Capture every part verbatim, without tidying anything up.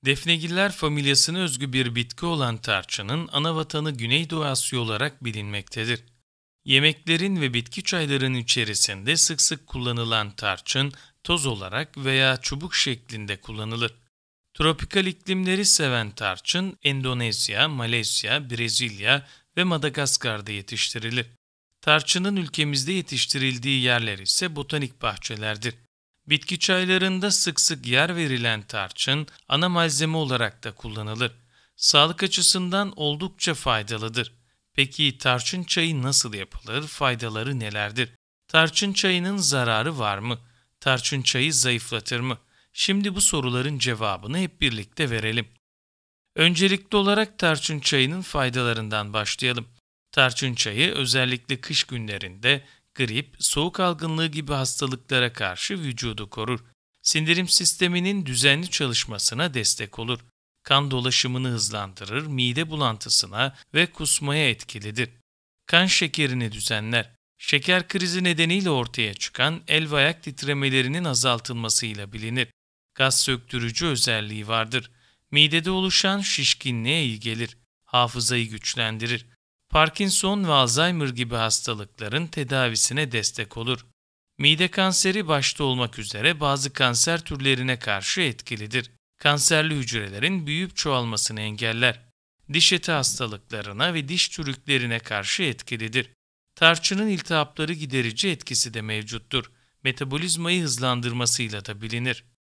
Defnegiller familyasına özgü bir bitki olan tarçının ana vatanı Güneydoğu Asya olarak bilinmektedir. Yemeklerin ve bitki çaylarının içerisinde sık sık kullanılan tarçın, toz olarak veya çubuk şeklinde kullanılır. Tropikal iklimleri seven tarçın, Endonezya, Malezya, Brezilya ve Madagaskar'da yetiştirilir. Tarçının ülkemizde yetiştirildiği yerler ise botanik bahçelerdir. Bitki çaylarında sık sık yer verilen tarçın, ana malzeme olarak da kullanılır. Sağlık açısından oldukça faydalıdır. Peki tarçın çayı nasıl yapılır, faydaları nelerdir? Tarçın çayının zararı var mı? Tarçın çayı zayıflatır mı? Şimdi bu soruların cevabını hep birlikte verelim. Öncelikli olarak tarçın çayının faydalarından başlayalım. Tarçın çayı özellikle kış günlerinde grip, soğuk algınlığı gibi hastalıklara karşı vücudu korur. Sindirim sisteminin düzenli çalışmasına destek olur. Kan dolaşımını hızlandırır, mide bulantısına ve kusmaya etkilidir. Kan şekerini düzenler. Şeker krizi nedeniyle ortaya çıkan el ve ayak titremelerinin azaltılmasıyla bilinir. Gaz söktürücü özelliği vardır. Midede oluşan şişkinliğe iyi gelir. Hafızayı güçlendirir. Parkinson ve Alzheimer gibi hastalıkların tedavisine destek olur. Mide kanseri başta olmak üzere bazı kanser türlerine karşı etkilidir. Kanserli hücrelerin büyüyüp çoğalmasını engeller. Diş eti hastalıklarına ve diş çürüklerine karşı etkilidir. Tarçının iltihapları giderici etkisi de mevcuttur. Metabolizmayı hızlandırmasıyla da bilinir.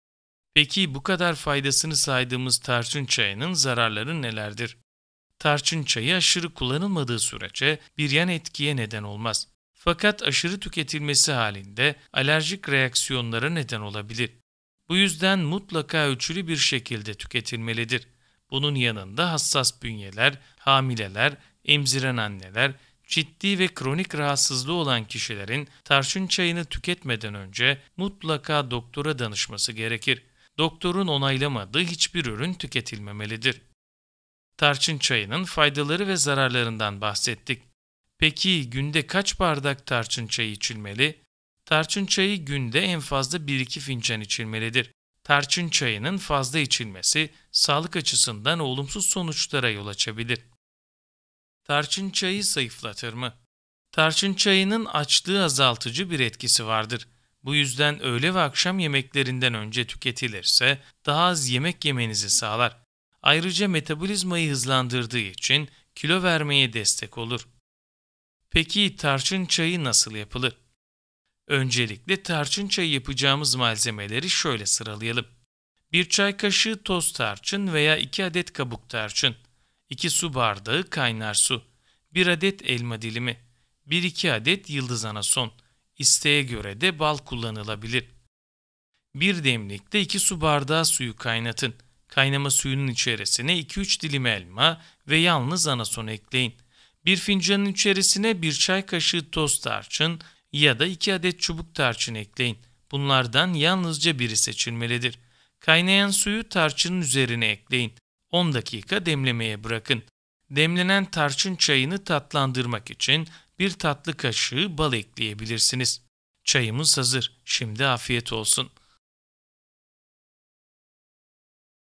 Peki bu kadar faydasını saydığımız tarçın çayının zararları nelerdir? Tarçın çayı aşırı kullanılmadığı sürece bir yan etkiye neden olmaz. Fakat aşırı tüketilmesi halinde alerjik reaksiyonlara neden olabilir. Bu yüzden mutlaka ölçülü bir şekilde tüketilmelidir. Bunun yanında hassas bünyeler, hamileler, emziren anneler, ciddi ve kronik rahatsızlığı olan kişilerin tarçın çayını tüketmeden önce mutlaka doktora danışması gerekir. Doktorun onaylamadığı hiçbir ürün tüketilmemelidir. Tarçın çayının faydaları ve zararlarından bahsettik. Peki günde kaç bardak tarçın çayı içilmeli? Tarçın çayı günde en fazla bir iki fincan içilmelidir. Tarçın çayının fazla içilmesi sağlık açısından olumsuz sonuçlara yol açabilir. Tarçın çayı zayıflatır mı? Tarçın çayının açlığı azaltıcı bir etkisi vardır. Bu yüzden öğle ve akşam yemeklerinden önce tüketilirse daha az yemek yemenizi sağlar. Ayrıca metabolizmayı hızlandırdığı için kilo vermeye destek olur. Peki tarçın çayı nasıl yapılır? Öncelikle tarçın çayı yapacağımız malzemeleri şöyle sıralayalım. bir çay kaşığı toz tarçın veya iki adet kabuk tarçın, iki su bardağı kaynar su, bir adet elma dilimi, bir iki adet yıldız anason, isteğe göre de bal kullanılabilir. Bir demlikte iki su bardağı suyu kaynatın. Kaynama suyunun içerisine iki üç dilim elma ve yalnız anason ekleyin. Bir fincanın içerisine bir çay kaşığı toz tarçın ya da iki adet çubuk tarçın ekleyin. Bunlardan yalnızca biri seçilmelidir. Kaynayan suyu tarçının üzerine ekleyin. on dakika demlemeye bırakın. Demlenen tarçın çayını tatlandırmak için bir tatlı kaşığı bal ekleyebilirsiniz. Çayımız hazır. Şimdi afiyet olsun.